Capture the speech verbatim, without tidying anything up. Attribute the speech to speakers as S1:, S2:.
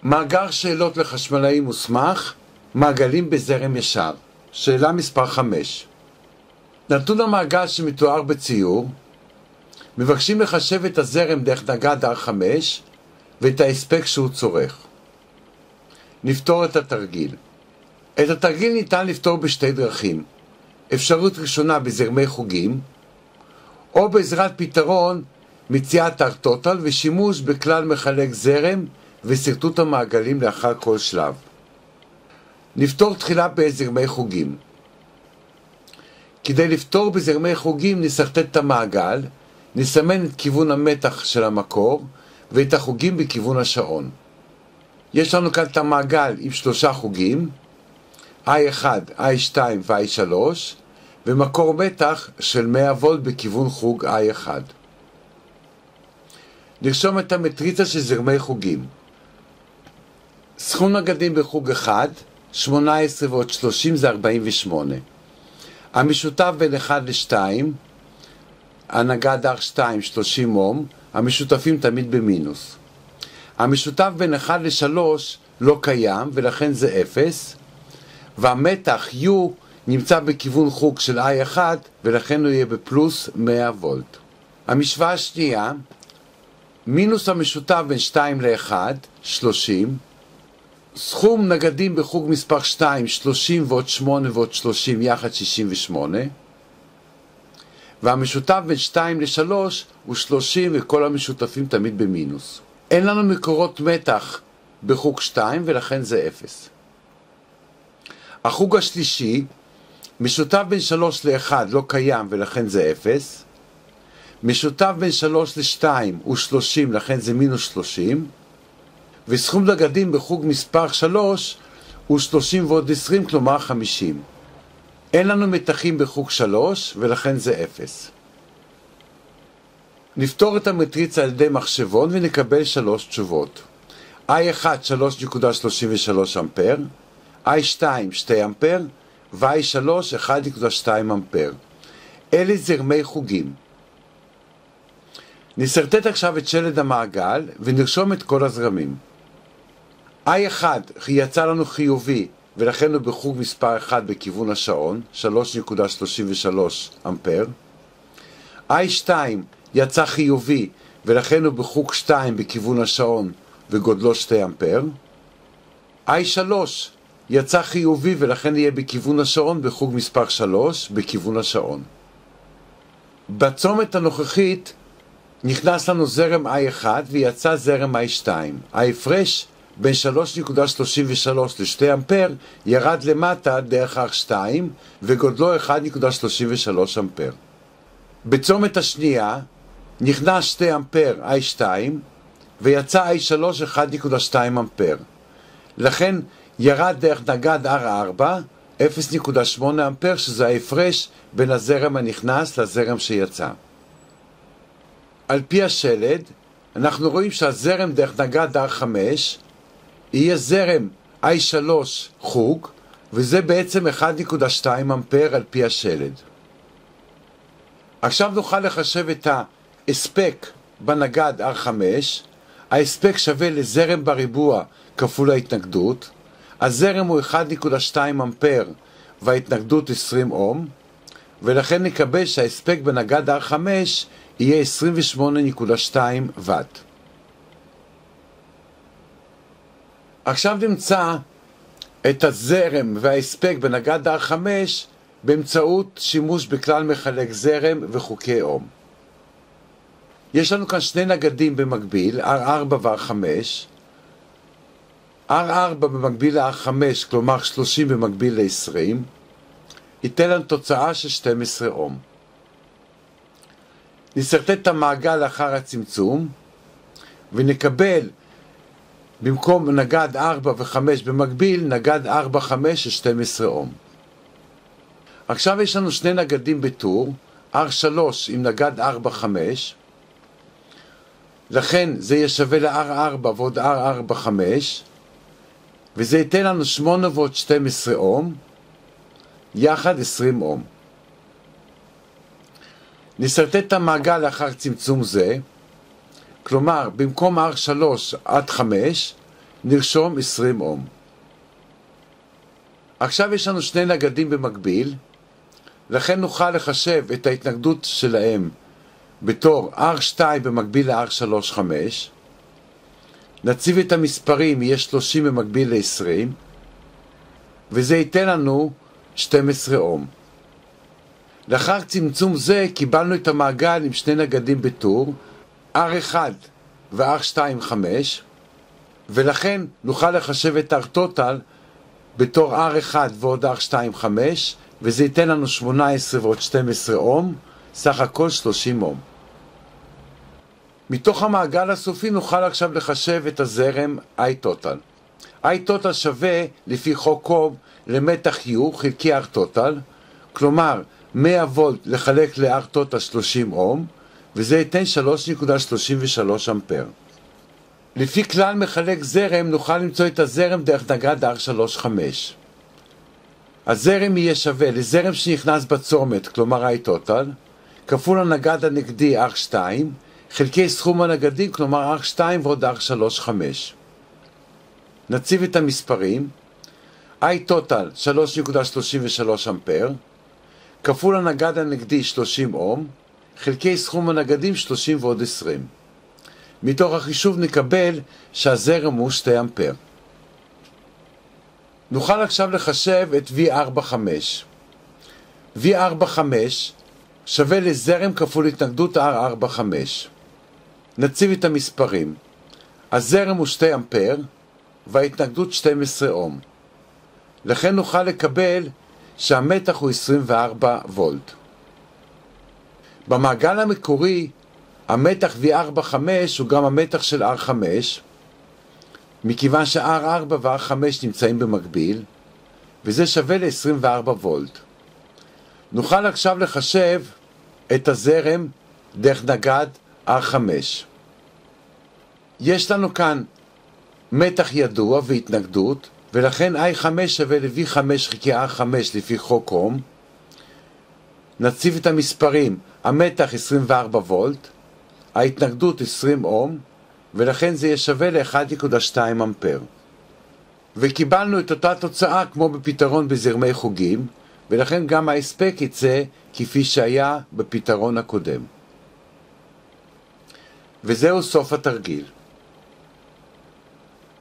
S1: מאגר שאלות לחשמלאי מוסמך, מעגלים בזרם ישר. שאלה מספר חמש. נתון המעגל שמתואר בציור, מבקשים לחשב את הזרם דרך נגד אר חמש ואת ההספק שהוא צורך. נפתור את התרגיל. את התרגיל ניתן לפתור בשתי דרכים. אפשרות ראשונה בזרמי חוגים, או בעזרת פתרון מציאת אר טוטל ושימוש בכלל מחלק זרם וסרטוט המעגלים לאחר כל שלב. נפתור תחילה בזרמי חוגים. כדי לפתור בזרמי חוגים נסרטט את המעגל, נסמן את כיוון המתח של המקור ואת החוגים בכיוון השעון. יש לנו כאן את המעגל עם שלושה חוגים, איי אחת, איי שתיים ו-איי שלוש, ומקור מתח של מאה וולט בכיוון חוג איי אחת. נרשום את המטריצה של זרמי חוגים. סכום נגדים בחוג אחד, שמונה עשרה ועוד שלושים זה ארבעים ושמונה. המשותף בין אחד ל-שתיים, הנגד אר שתיים שלושים אום, המשותפים תמיד במינוס. המשותף בין אחד ל-שלוש לא קיים ולכן זה אפס, והמתח U נמצא בכיוון חוג של איי אחת ולכן הוא יהיה בפלוס מאה וולט. המשוואה השנייה, מינוס המשותף בין שתיים ל-אחד, שלושים, סכום נגדים בחוג מספר שתיים, שלושים ועוד שמונה ועוד שלושים יחד שישים ושמונה, והמשותף בין שתיים ל-שלוש הוא שלושים וכל המשותפים תמיד במינוס. אין לנו מקורות מתח בחוג שתיים ולכן זה אפס. החוג השלישי, משותף בין שלוש ל-אחד לא קיים ולכן זה אפס. משותף בין שלוש ל-שתיים הוא שלושים לכן זה מינוס שלושים. וסכום נגדים בחוג מספר שלוש הוא שלושים ועוד עשרים כלומר חמישים. אין לנו מתחים בחוג שלוש ולכן זה אפס. נפתור את המטריצה על ידי מחשבון ונקבל שלוש תשובות. איי אחת שלוש נקודה שלושים ושלוש אמפר, איי שתיים שתיים אמפר ו-איי שלוש אחת נקודה שתיים אמפר. אלה זרמי חוגים. נסרטט עכשיו את שלד המעגל ונרשום את כל הזרמים. איי אחת יצא לנו חיובי ולכן הוא בחוג מספר אחד בכיוון השעון, שלוש נקודה שלושים ושלוש אמפר. איי שתיים יצא חיובי ולכן הוא בחוג שתיים בכיוון השעון וגודלו שתיים אמפר. איי שלוש יצא חיובי ולכן יהיה בכיוון השעון בחוג מספר שלוש בכיוון השעון. בצומת הנוכחית נכנס לנו זרם איי אחת ויצא זרם איי שתיים. ההפרש בין שלוש נקודה שלושים ושלוש ל-שתיים אמפר ירד למטה דרך אר שתיים וגודלו אחת נקודה שלושים ושלוש אמפר. בצומת השנייה נכנס שתיים אמפר איי שתיים ויצא איי שלוש אחת נקודה שתיים אמפר. לכן ירד דרך נגד אר ארבע אפס נקודה שמונה אמפר שזה ההפרש בין הזרם הנכנס לזרם שיצא. על פי השלד אנחנו רואים שהזרם דרך נגד אר חמש יהיה זרם איי שלוש חוג וזה בעצם אחת נקודה שתיים אמפר על פי השלד. עכשיו נוכל לחשב את ההספק בנגד אר חמש. ההספק שווה לזרם בריבוע כפול ההתנגדות. הזרם הוא אחת נקודה שתיים אמפר וההתנגדות עשרים אום ולכן נקבל שההספק בנגד אר חמש יהיה עשרים ושמונה נקודה שתיים ואט. עכשיו נמצא את הזרם וההספק בנגד אר חמש באמצעות שימוש בכלל מחלק זרם וחוקי אום. יש לנו כאן שני נגדים במקביל, אר ארבע ו-אר חמש. אר ארבע במקביל ל-אר חמש, כלומר שלושים במקביל ל-עשרים, ייתן לנו תוצאה של שתים עשרה אום. נסרטט את המעגל לאחר הצמצום, ונקבל במקום נגד ארבע ו-חמש במקביל, נגד ארבע חמש של שתים עשרה אום. עכשיו יש לנו שני נגדים בטור, אר שלוש עם נגד ארבע חמש, לכן זה יהיה שווה ל-אר ארבע ועוד אר ארבע חמש, וזה ייתן לנו שמונה ועוד שתים עשרה אום, יחד עשרים אום. נסרטט את המעגל לאחר צמצום זה, כלומר במקום אר שלוש עד חמש, נרשום עשרים אום. עכשיו יש לנו שני נגדים במקביל, לכן נוכל לחשב את ההתנגדות שלהם בתור אר שתיים במקביל ל-אר שלוש חמש. נציב את המספרים, יהיה שלושים במקביל ל-עשרים, וזה ייתן לנו שתים עשרה אום. לאחר צמצום זה קיבלנו את המעגל עם שני נגדים בטור, אר אחת ו-אר שתיים חמש, ולכן נוכל לחשב את אר טוטל בתור אר אחת ועוד אר שתיים חמש, וזה ייתן לנו שמונה עשרה ועוד שתים עשרה אום, סך הכל שלושים אום. מתוך המעגל הסופי נוכל עכשיו לחשב את הזרם I total. I total שווה לפי חוק קוב למתח U חלקי R total, כלומר מאה וולט לחלק ל-R total שלושים אום, וזה ייתן שלוש נקודה שלושים ושלוש אמפר. לפי כלל מחלק זרם נוכל למצוא את הזרם דרך נגד אר שלוש חמש. הזרם יהיה שווה לזרם שנכנס בצומת, כלומר I total, כפול הנגד הנגדי אר שתיים, חלקי סכום הנגדים, כלומר אר שתיים ועוד אר שלוש חמש. נציב את המספרים, I total שלוש נקודה שלושים ושלוש אמפר, כפול הנגד הנגדי שלושים אום, חלקי סכום הנגדים שלושים ועוד עשרים. מתוך החישוב נקבל שהזרם הוא שני אמפר. נוכל עכשיו לחשב את וי ארבע חמש. וי ארבע חמש שווה לזרם כפול התנגדות אר ארבע חמש. נציב את המספרים. הזרם הוא שני אמפר וההתנגדות שתים עשרה אום. לכן נוכל לקבל שהמתח הוא עשרים וארבע וולט. במעגל המקורי המתח וי ארבע חמש הוא גם המתח של אר חמש, מכיוון ש-אר ארבע ו-אר חמש נמצאים במקביל, וזה שווה ל-עשרים וארבע וולט. נוכל עכשיו לחשב את הזרם דרך נגד אר חמש. יש לנו כאן מתח ידוע והתנגדות, ולכן איי חמש שווה ל-וי חמש חלקי אר חמש לפי חוק אום. נציב את המספרים, המתח עשרים וארבע וולט, ההתנגדות עשרים אום, ולכן זה יהיה שווה ל-אחת נקודה שתיים אמפר. וקיבלנו את אותה תוצאה כמו בפתרון בזרמי חוגים, ולכן גם ההספק יצא כפי שהיה בפתרון הקודם. וזהו סוף התרגיל.